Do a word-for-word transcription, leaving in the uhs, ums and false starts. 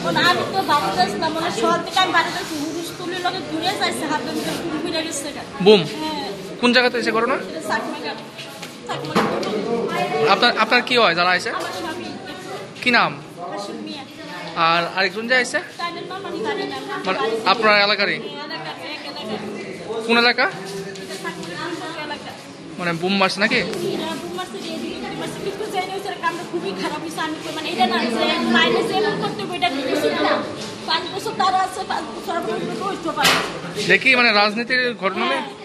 আমি তো বাড়িতে আসলাম মানে শহর থেকে আমি বাড়িতে আসছি হুরুস তুলির লগে ঘুরে যাইছে হাতে মুখে ফুল ফিরে গেছে বুম হ্যাঁ কোন জায়গাতে এসে করো না আপনার আপনার কি হয় যারা আছে কি নাম আর আরেকজন যে আছে মানে আপনার এলাকারই কোন এলাকা মানে বুম মারছে নাকি খুবই খারাপ হয়েছে আমি মানে এটা না যে মাইনে যে এমন করতে বইটা দিতেছি না পাঁচ বছর তারা আছে পাঁচ বছর দেখি মানে রাজনীতির ঘটনা